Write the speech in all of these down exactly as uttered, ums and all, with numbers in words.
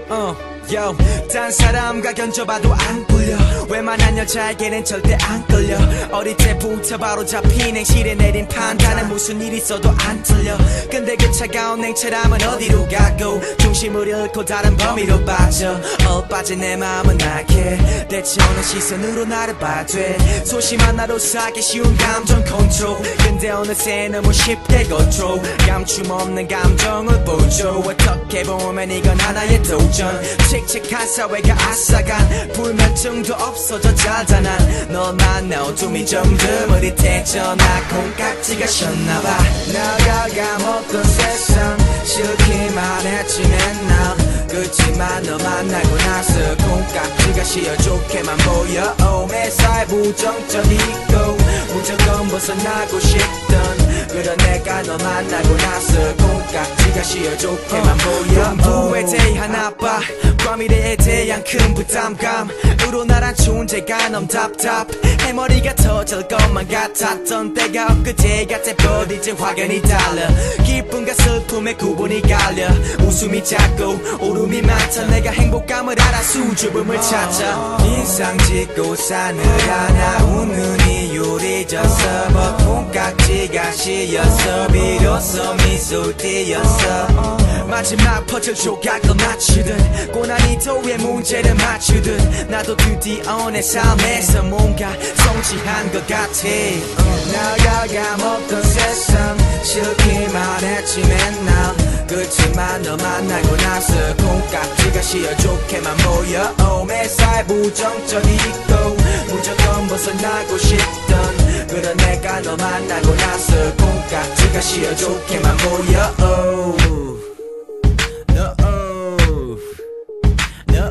어, yo, 딴 사람과 견져봐도 안 꿀려. 웬만한 여자에게는 절대 안 끌려. 어릴 때부터 바로 잡힌 행실에 내린 판단은 무슨 일 있어도 안 틀려. 근데 그 차가운 냉철함은 어디로 가고 중심을 잃고 다른 범위로 빠져. 어 빠진 내 마음은 나게 대체 어느 시선으로 나를 봐돼. 소심한 나로 사기 쉬운 감정 컨트롤. 근데 어느새 너무 쉽게 control. 감춤 없는 감정을 보여줘. 어떻게 보면 이건 하나의 도전. 칙칙한 사회가 앗아간 불면증도 없어져 잘자난 널 만나 어둠이 점점 흐릿해져나 콩깍지가 셨나봐. 나가 감없던 세상 싫기만 했지 맨날. 그치만 너 만나고 나서 콩깍지가 씌어 좋게만 보여. 오, 매사에 부정적이고 무조건 벗어나고 싶던 그런 내가 너 만나고 나서 콩깍지가 씌어 좋게만 보여. 공부에 대한 아빠 과미래에 대한 큰 부담감으로 나란 존재가 너무 답답해. 머리가 터질 것만 같았던 때가 엊그제 같아. but 이제 확연히 달라. 기쁨과 슬픔의 구분이 갈려. 웃음이 작고 울음이 많다. 내가 행복감을 알아 수줍음을 찾아. 인상 짓고 사느라 나 웃는 이유를 잊었어. but 콩깍지가 씌었어. 비로소 미소 띄었어. 마지막 퍼즐 조각을 맞추듯 고난이 도의 문제를 맞추듯 나도 드디어 내 삶에서 뭔가 성취한 것 같아. 나가 감없던 세상 싫기만 했지 맨날. 그치만 너 만나고 나서 콩깍지가 씌어 좋게만 보여. 오, 매사에 부정적이고 무조건 벗어나고 싶던 그런 내가 너 만나고 나서 콩깍지가 씌어 좋게만 보여. 오. No, no,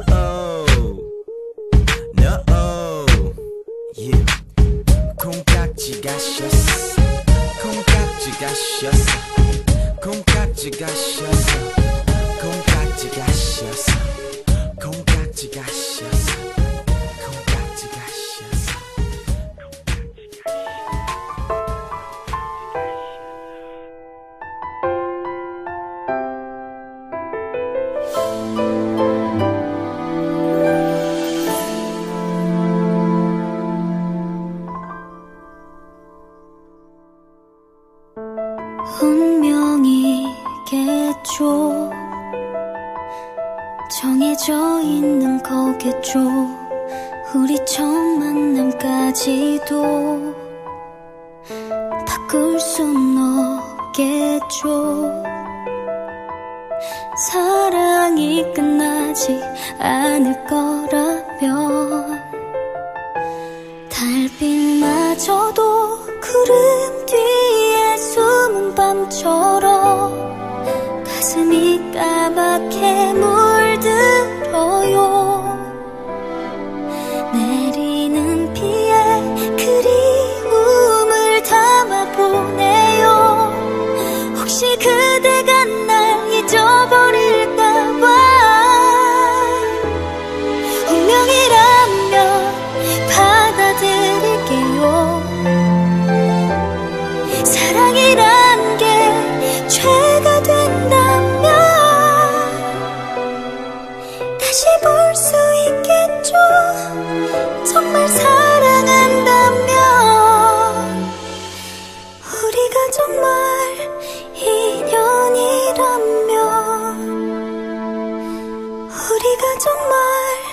no, yeah. 콩깍지가 씌었어. 콩깍지가 씌었어. 콩깍지가 씌었어. 콩깍지가 씌었어. 콩깍지가 씌었어. 콩깍지가 씌었어. 운명이겠죠. 정해져 있는 거겠죠. 우리 처음 만남까지도 바꿀 순 없겠죠. 사랑이 끝나지 않을 거라면 달빛마저도 구름 뒤에 숨은 밤처럼 가슴이 까맣게 물들어요. 내리는 비에 그리움을 담아보네요. 혹시 그대가 날 잊어버릴까봐. 운명이라면 받아들일게요. 사랑이란 게 죄가 된다면 다시 볼 수 있겠죠. 정말 사랑한다면 우리가 정말 인연이라면 우리가 정말